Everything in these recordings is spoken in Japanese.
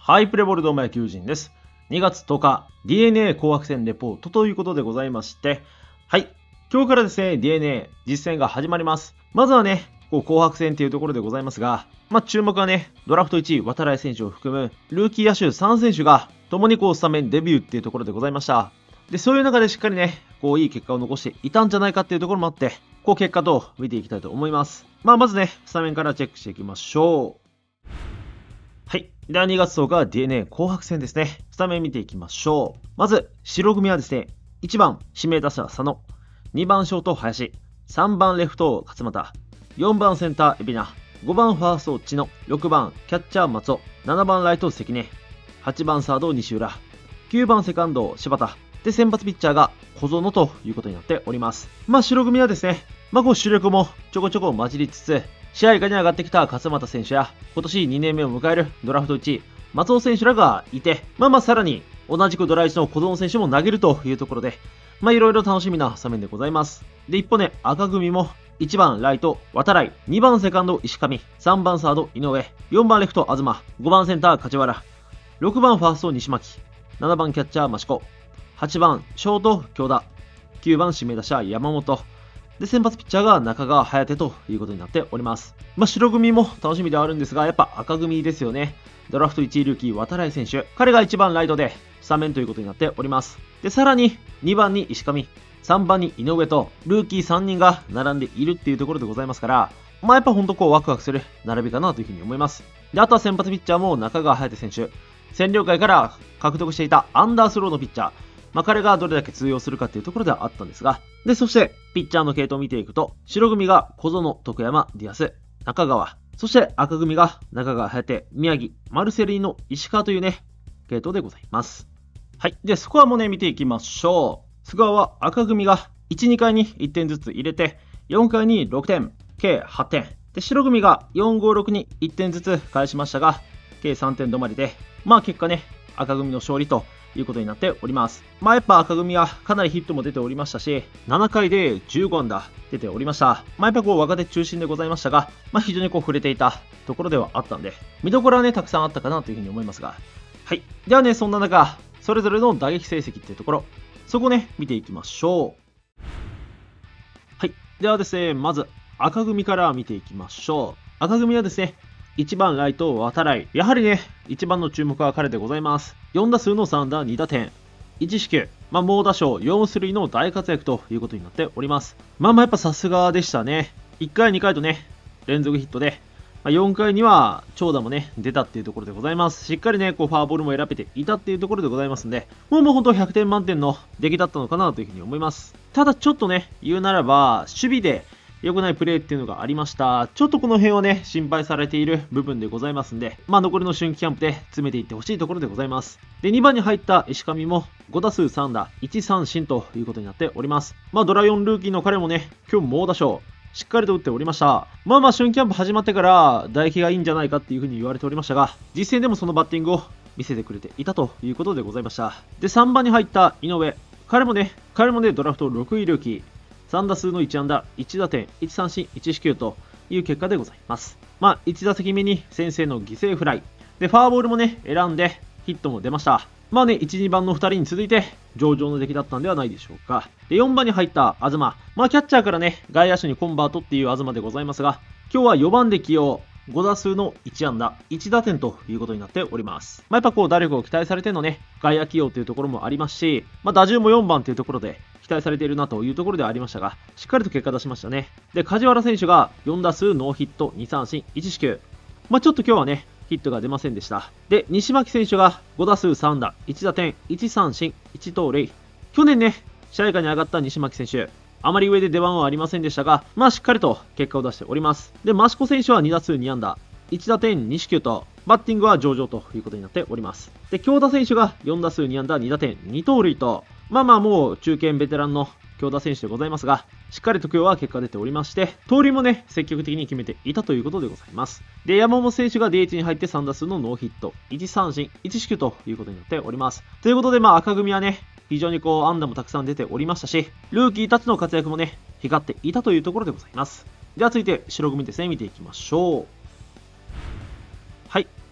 ハイプレボルド野球人です。2月10日、DNA 紅白戦レポートということでございまして、はい、今日からですね、DNA 実戦が始まります。まずはね、紅白戦というところでございますが、注目はね、ドラフト1位、渡来選手を含む、ルーキー野手3選手が、共にスタメンデビューっていうところでございました。で、そういう中でしっかりね、いい結果を残していたんじゃないかっていうところもあって、結果と見ていきたいと思います。まずね、スタメンからチェックしていきましょう。はい。では2月10日 DNA 紅白戦ですね。スタメン見ていきましょう。まず、白組はですね、1番指名打者佐野、2番ショート林、3番レフト勝俣、4番センター海老名、5番ファースト知野、6番キャッチャー松尾、7番ライト関根、8番サード西浦、9番セカンド柴田、で先発ピッチャーが小園ということになっております。白組はですね、主力もちょこちょこ混じりつつ、試合下に上がってきた勝俣選手や、今年2年目を迎えるドラフト1位、松尾選手らがいて、さらに同じくドラ1の小園選手も投げるというところで、いろいろ楽しみなスタメンでございます。で、一方ね、赤組も、1番ライト渡来、2番セカンド石上、3番サード井上、4番レフト東、5番センター梶原、6番ファースト西巻、7番キャッチャー益子、8番ショート京田、9番指名打者山本、で、先発ピッチャーが中川颯ということになっております。白組も楽しみではあるんですが、やっぱ赤組ですよね。ドラフト1位ルーキー渡来選手。彼が1番ライトでスタメンということになっております。で、さらに2番に石上、3番に井上と、ルーキー3人が並んでいるっていうところでございますから、やっぱほんとワクワクする並びかなというふうに思います。で、あとは先発ピッチャーも中川颯選手。占領会から獲得していたアンダースローのピッチャー。彼がどれだけ通用するかっていうところではあったんですが、で、そして、ピッチャーの系統を見ていくと、白組が小園、徳山、ディアス、中川、そして赤組が中川颯、宮城、マルセリーノ、石川というね、系統でございます。はい。で、スコアもね、見ていきましょう。スコアは赤組が1、2回に1点ずつ入れて、4回に6点、計8点。で、白組が4、5、6に1点ずつ返しましたが、計3点止まりで、結果ね、赤組の勝利ということになっております。やっぱ赤組はかなりヒットも出ておりましたし、7回で15安打出ておりました。やっぱ若手中心でございましたが、非常に触れていたところではあったんで、見どころはね、たくさんあったかなというふうに思いますが。はい。ではね、そんな中、それぞれの打撃成績っていうところ、そこをね、見ていきましょう。はい。ではですね、まず赤組から見ていきましょう。赤組はですね、1番ライト渡来。やはりね、一番の注目は彼でございます。4打数の3打2打点。1四球。猛打賞4出塁の大活躍ということになっております。やっぱさすがでしたね。1回2回とね、連続ヒットで、4回には長打もね、出たっていうところでございます。しっかりね、フォアボールも選べていたっていうところでございますんで、もう本当100点満点の出来だったのかなというふうに思います。ただちょっとね、言うならば、守備で、良くないプレーっていうのがありました。ちょっとこの辺はね、心配されている部分でございますんで、残りの春季キャンプで詰めていってほしいところでございます。で、2番に入った石上も5打数3打、1三振ということになっております。ドラ4ルーキーの彼もね、今日猛打賞、しっかりと打っておりました。春季キャンプ始まってから唾液がいいんじゃないかっていう風に言われておりましたが、実戦でもそのバッティングを見せてくれていたということでございました。で、3番に入った井上。彼もね、ドラフト6位ルーキー。3打数の1安打、1打点、1三振、1四球という結果でございます。1打席目に先制の犠牲フライ。で、ファーボールもね、選んでヒットも出ました。1、2番の2人に続いて上々の出来だったんではないでしょうか。で、4番に入った東。キャッチャーからね、外野手にコンバートっていう東でございますが、今日は4番で起用。5打数の1安打、1打点ということになっております。やっぱ打力を期待されてのね、外野起用というところもありますし、打順も4番というところで期待されているなというところではありましたが、しっかりと結果出しましたね。で、梶原選手が4打数ノーヒット、2三振、1四球。ちょっと今日はね、ヒットが出ませんでした。で、西巻選手が5打数3打、1打点、1三振、1盗塁。去年ね、試合下に上がった西巻選手、あまり上で出番はありませんでしたが、しっかりと結果を出しております。で、益子選手は2打数2安打、1打点2四球と、バッティングは上々ということになっております。で、京田選手が4打数2安打、2打点2盗塁と、もう中堅ベテランの京田選手でございますが、しっかりと今日は結果出ておりまして、盗塁もね、積極的に決めていたということでございます。で、山本選手が DH に入って3打数のノーヒット、1三振、1四球ということになっております。ということで、赤組はね、非常に安打もたくさん出ておりましたし、ルーキーたちの活躍もね、光っていたというところでございます。では続いて白組ですね、見ていきましょう。はい。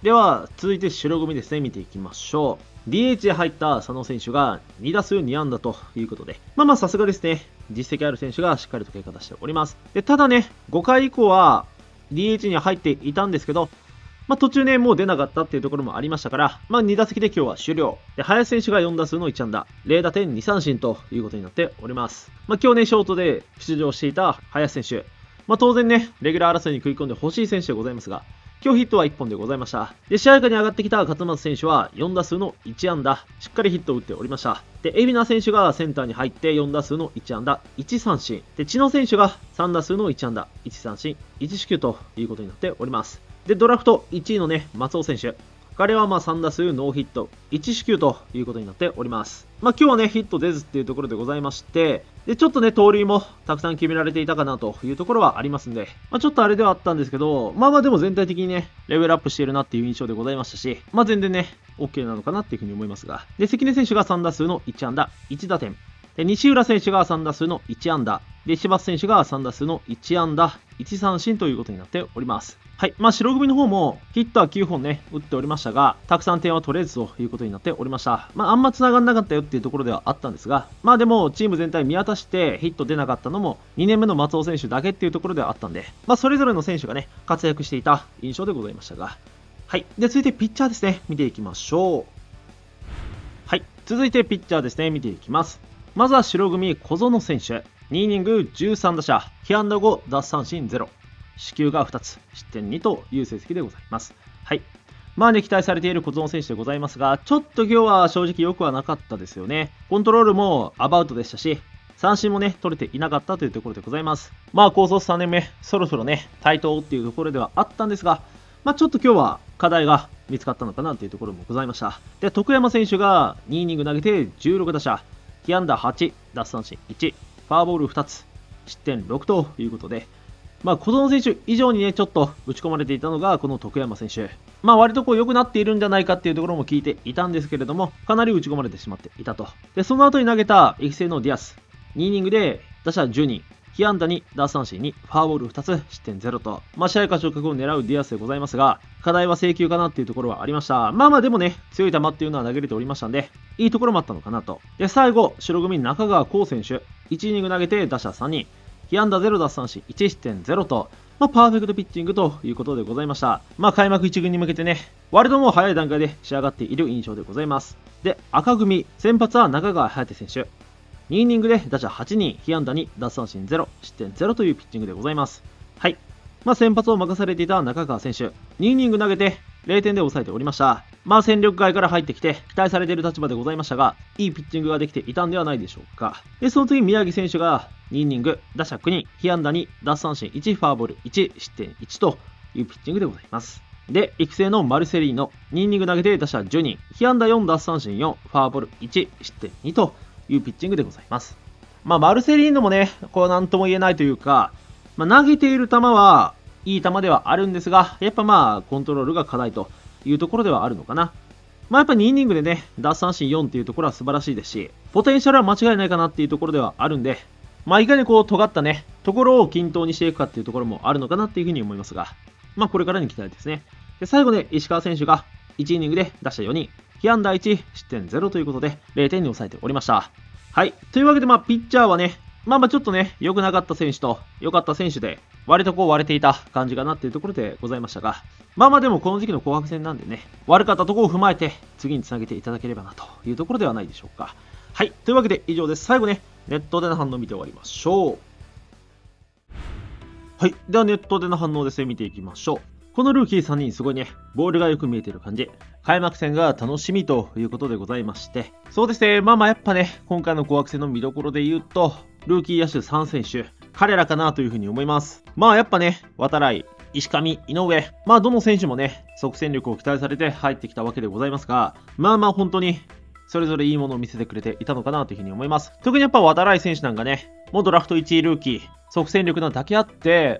では、続いて白組ですね、見ていきましょう。DH へ入った佐野選手が2打数2安打ということで、さすがですね。実績ある選手がしっかりと結果出しております。で、ただね、5回以降は DH に入っていたんですけど、途中ね、もう出なかったっていうところもありましたから、2打席で今日は終了。で、林選手が4打数の1安打、0打点2三振ということになっております。今日ね、ショートで出場していた林選手、当然ね、レギュラー争いに食い込んでほしい選手でございますが、今日ヒットは1本でございました。で、試合下に上がってきた勝松選手は4打数の1安打、しっかりヒットを打っておりました。で、海老名選手がセンターに入って4打数の1安打、1三振。で、知野選手が3打数の1安打、1三振、1四球ということになっております。で、ドラフト1位のね、松尾選手。彼は3打数ノーヒット、1四球ということになっております。今日はね、ヒット出ずっていうところでございまして、で、ちょっとね、盗塁もたくさん決められていたかなというところはありますんで、ちょっとあれではあったんですけど、でも全体的にね、レベルアップしているなっていう印象でございましたし、全然ね、OK なのかなっていうふうに思いますが、で、関根選手が3打数の1安打、1打点。で、西浦選手が3打数の1安打。で、石橋選手が3打数の1安打、1三振ということになっております。はい。白組の方もヒットは9本ね、打っておりましたが、たくさん点は取れずということになっておりました。あんま繋がんなかったよっていうところではあったんですが、でもチーム全体見渡してヒット出なかったのも2年目の松尾選手だけっていうところではあったんで、それぞれの選手がね、活躍していた印象でございましたが、はい。で、続いてピッチャーですね、見ていきましょう。はい。続いてピッチャーですね、見ていきます。まずは白組小園選手。2イニング13打者、被安打5、奪三振0。四球が2つ、失点2という成績でございます。はい。期待されている小園選手でございますが、ちょっと今日は正直良くはなかったですよね。コントロールもアバウトでしたし、三振もね、取れていなかったというところでございます。高卒3年目、そろそろね、対等っていうところではあったんですが、ちょっと今日は課題が見つかったのかなというところもございました。で、徳山選手が2イニング投げて16打者、被安打8、奪三振1、フォアボール2つ、失点6ということで、小園選手以上にね、ちょっと打ち込まれていたのが、この徳山選手。割と良くなっているんじゃないかっていうところも聞いていたんですけれども、かなり打ち込まれてしまっていたと。で、その後に投げた育成のディアス。2イニングで打者10人、被安打2、奪三振2、フォアボール2つ、失点0と。試合勝ちを狙うディアスでございますが、課題は制球かなっていうところはありました。でもね、強い球っていうのは投げれておりましたんで、いいところもあったのかなと。で、最後、白組中川浩選手。1イニング投げて打者3人。被安打0奪三振1失点0と、パーフェクトピッチングということでございました。開幕1軍に向けてね、割ともう早い段階で仕上がっている印象でございます。で、赤組、先発は中川颯選手。2イニングで打者8人、被安打2、奪三振0、失点0というピッチングでございます。はい。先発を任されていた中川選手、2イニング投げて0点で抑えておりました。戦力外から入ってきて期待されている立場でございましたが、いいピッチングができていたんではないでしょうか。で、その次宮城選手が2イニング、打者9人、被安打2、奪三振1、フォアボール1、失点1というピッチングでございます。で、育成のマルセリーノ、2イニング投げて打者10人、被安打4、奪三振4、フォアボール1、失点2というピッチングでございます。マルセリーノもね、なんとも言えないというか、投げている球はいい球ではあるんですが、やっぱコントロールが課題というところではあるのかな。やっぱ2イニングでね、奪三振4っていうところは素晴らしいですし、ポテンシャルは間違いないかなっていうところではあるんで、いかに尖ったね、ところを均等にしていくかっていうところもあるのかなっていうふうに思いますが、これからに期待ですね。で、最後ね、石川選手が1イニングで打者4人、被安打1、失点0ということで、0点に抑えておりました。はい。というわけで、ピッチャーはね、ちょっとね、良くなかった選手と良かった選手で、割と割れていた感じかなっていうところでございましたが、でもこの時期の紅白戦なんでね、悪かったところを踏まえて、次につなげていただければなというところではないでしょうか。はい。というわけで以上です。最後ね、ネットでの反応を見て終わりましょう。はい。ではネットでの反応ですね、見ていきましょう。このルーキー3人すごいね、ボールがよく見えている感じ。開幕戦が楽しみということでございまして。そうですね、やっぱね、今回の紅白戦の見どころで言うと、ルーキー野手3選手、彼らかなというふうに思います。やっぱね、渡来、石上、井上、どの選手もね、即戦力を期待されて入ってきたわけでございますが、本当に、それぞれいいものを見せてくれていたのかなというふうに思います。特にやっぱ渡来選手なんかね、もうドラフト1位ルーキー、即戦力なだけあって、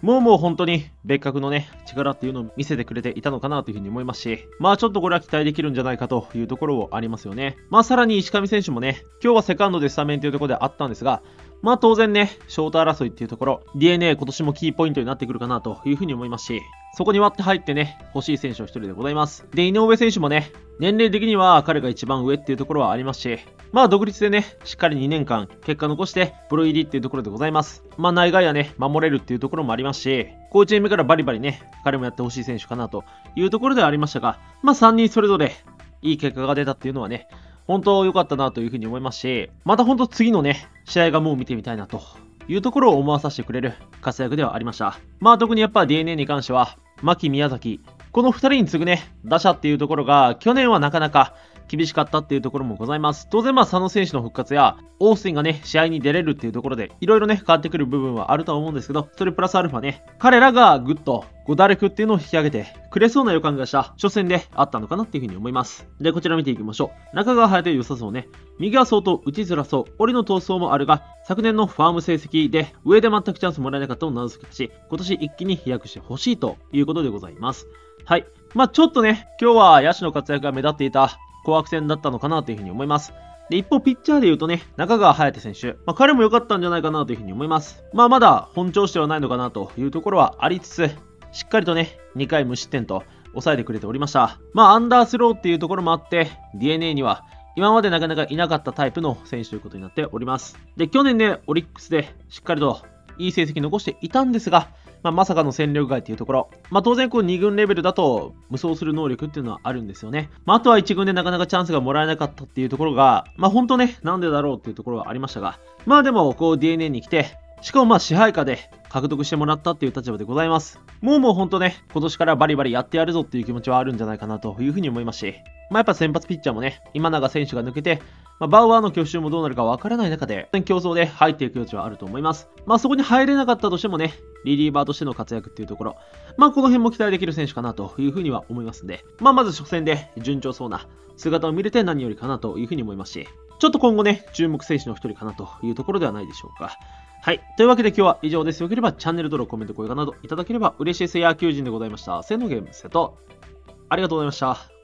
もう本当に別格のね、力っていうのを見せてくれていたのかなというふうに思いますし、まあちょっとこれは期待できるんじゃないかというところはありますよね。まあさらに石上選手もね、今日はセカンドでスタメンというところであったんですが、まあ当然ね、ショート争いっていうところ、DNA 今年もキーポイントになってくるかなというふうに思いますし、そこに割って入ってね、欲しい選手の一人でございます。で、井上選手もね、年齢的には彼が一番上っていうところはありますし、まあ独立でね、しっかり2年間結果残してプロ入りっていうところでございます。まあ内外野ね、守れるっていうところもありますし、コーチームからバリバリね、彼もやってほしい選手かなというところではありましたが、まあ3人それぞれいい結果が出たっていうのはね、本当良かったなというふうに思いますし、また本当次のね、試合がもう見てみたいなというところを思わさせてくれる活躍ではありました。まあ特にやっぱ DNA に関しては、牧宮崎、この2人に次ぐね、打者っていうところが去年はなかなか厳しかったっていうところもございます。当然佐野選手の復活や、オースティンがね、試合に出れるっていうところで、いろいろね、変わってくる部分はあるとは思うんですけど、それプラスアルファね、彼らがぐっと打力っていうのを引き上げてくれそうな予感がした初戦であったのかなっていうふうに思います。で、こちら見ていきましょう。中川隼人良さそうね。右は相当打ちづらそう。折の闘争もあるが、昨年のファーム成績で上で全くチャンスもらえなかったのを名付けたし、今年一気に飛躍してほしいということでございます。はい。まあちょっとね、今日は野手の活躍が目立っていた紅白戦だったのかなというふうに思います。で、一方、ピッチャーで言うとね、中川隼人選手、彼も良かったんじゃないかなというふうに思います。まだ本調子ではないのかなというところはありつつ、しっかりとね、2回無失点と抑えてくれておりました。アンダースローっていうところもあって、DNA には今までなかなかいなかったタイプの選手ということになっております。で、去年ね、オリックスでしっかりといい成績残していたんですが、まさかの戦力外っていうところ。当然2軍レベルだと無双する能力っていうのはあるんですよね。あとは1軍でなかなかチャンスがもらえなかったっていうところが、本当ね、なんでだろうっていうところはありましたが、でもDNA に来て、しかも支配下で獲得してもらったっていう立場でございます。もう本当ね、今年からバリバリやってやるぞっていう気持ちはあるんじゃないかなというふうに思いますし、やっぱ先発ピッチャーもね、今永選手が抜けて、バウアーの去就もどうなるかわからない中で、競争で入っていく余地はあると思います。そこに入れなかったとしてもね、リリーバーとしての活躍っていうところ、この辺も期待できる選手かなというふうには思いますんで、まず初戦で順調そうな姿を見れて何よりかなというふうに思いますし、ちょっと今後ね、注目選手の一人かなというところではないでしょうか。はい。というわけで今日は以上です。よければチャンネル登録、コメント、高評価などいただければ嬉しいです。野球人でございました。せーのゲームセット。ありがとうございました。